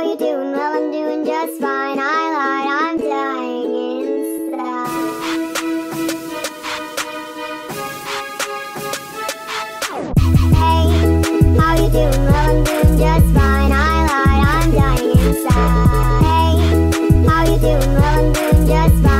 you doing? Well, I'm doing just fine. I lied, I'm dying inside. Hey, how you doing? Well, I'm doing just fine. I lied, I'm dying inside. Hey, how you doing? Well, I'm doing just fine.